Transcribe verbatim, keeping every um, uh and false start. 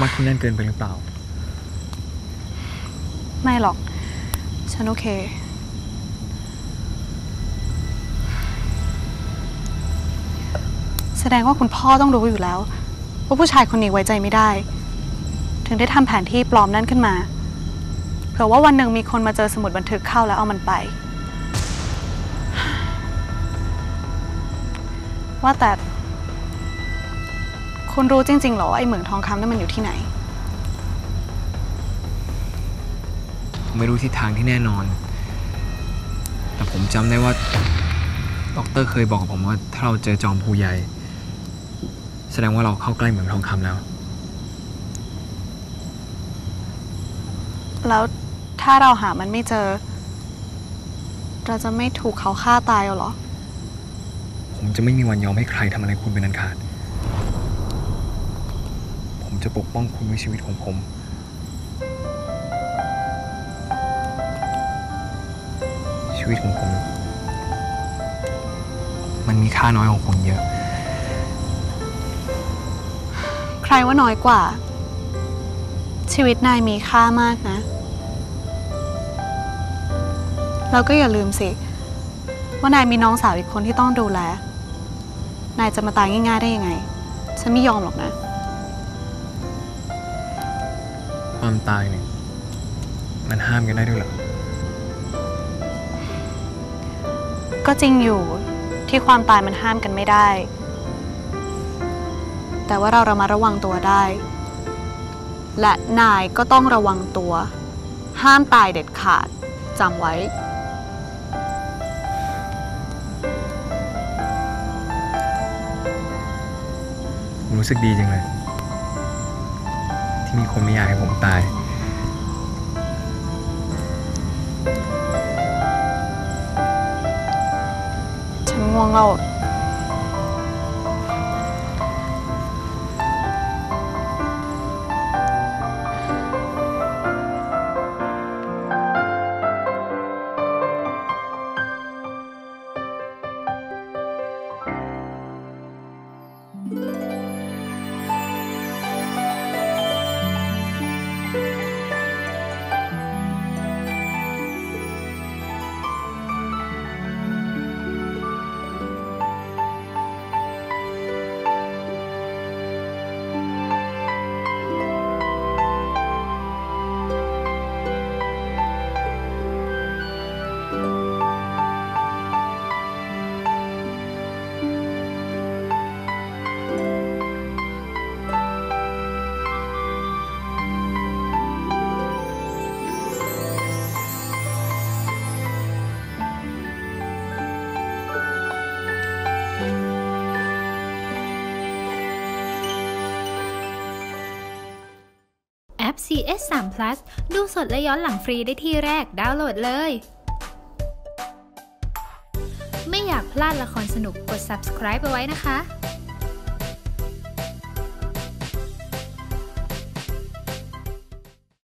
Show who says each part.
Speaker 1: มัดคุณแน่นเกินไปหรือเปล่า
Speaker 2: ไม่หรอกฉันโอเคแสดงว่าคุณพ่อต้องรู้อยู่แล้วว่าผู้ชายคนนี้ไว้ใจไม่ได้ถึงได้ทำแผนที่ปลอมนั่นขึ้นมาเผื่อว่าวันหนึ่งมีคนมาเจอสมุดบันทึกเข้าแล้วเอามันไปว่าแต่คุณรู้จริงๆหรอว่าไอ้เหมืองทองคำนั่นมันอยู่ที่ไหน
Speaker 1: ผมไม่รู้ทิศทางที่แน่นอนแต่ผมจำได้ว่าด็อกเตอร์เคยบอกกับผมว่าถ้าเราเจอจอมภูใหญ่แสดงว่าเราเข้าใกล้เหมืองทองคำแล้ว
Speaker 2: แล้วถ้าเราหามันไม่เจอเราจะไม่ถูกเขาฆ่าตายหรอ
Speaker 1: ผมจะไม่มีวันยอมให้ใครทำอะไรคุณเป็นอันขาดผมจะปกป้องคุณในชีวิตของผมชีวิตของผมมันมีค่าน้อยของคุณเยอะ
Speaker 2: ใครว่าน้อยกว่าชีวิตนายมีค่ามากนะแล้วก็อย่าลืมสิว่านายมีน้องสาวอีกคนที่ต้องดูแลนายจะมาตายง่ายๆได้ยังไงฉันไม่ยอมหรอกนะ
Speaker 1: ความตายเนี่ยมันห้ามกันได้ด้วยเหรอ
Speaker 2: ก็จริงอยู่ที่ความตายมันห้ามกันไม่ได้แต่ว่าเราระมัดระวังตัวได้และนายก็ต้องระวังตัวห้ามตายเด็ดขาดจำไว้
Speaker 1: ผมรู้สึกดีจังเลยที่มีคนไม่อยากให้ผมตาย
Speaker 2: ฉันง่วงแล้ว
Speaker 3: แอป ซี เอส ทรี พลัส ดูสดและย้อนหลังฟรีได้ที่แรกดาวน์โหลดเลย ไม่อยากพลาดละครสนุกกด ซับสไครบ์ เอาไว้นะคะ